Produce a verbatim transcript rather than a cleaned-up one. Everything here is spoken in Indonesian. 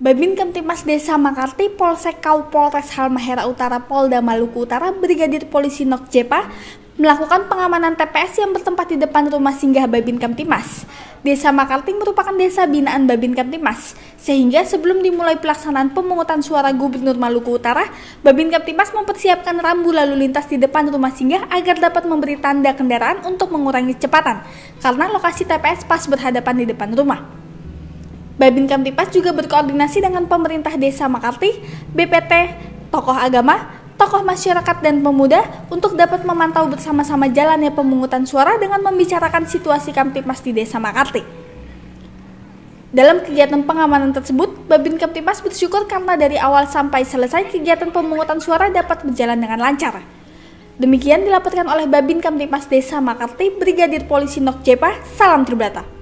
Babin Kamtipmas Desa Makarti, Polsek Kau Polres Halmahera Utara, Polda Maluku Utara, Brigadir Polisi Nokjepa melakukan pengamanan T P S yang bertempat di depan rumah singgah Babin Kamtipmas. Desa Makarti merupakan desa binaan Babin Kamtipmas, sehingga sebelum dimulai pelaksanaan pemungutan suara Gubernur Maluku Utara, Babin Kamtipmas mempersiapkan rambu lalu lintas di depan rumah singgah agar dapat memberi tanda kendaraan untuk mengurangi kecepatan, karena lokasi T P S pas berhadapan di depan rumah. Babin Kamtipmas juga berkoordinasi dengan pemerintah Desa Makarti, B P T, tokoh agama, tokoh masyarakat dan pemuda untuk dapat memantau bersama-sama jalannya pemungutan suara dengan membicarakan situasi Kamtipmas di Desa Makarti. Dalam kegiatan pengamanan tersebut, Babin Kamtipmas bersyukur karena dari awal sampai selesai kegiatan pemungutan suara dapat berjalan dengan lancar. Demikian dilaporkan oleh Babin Kamtipmas Desa Makarti, Brigadir Polisi Nokjepa. Salam Tribrata.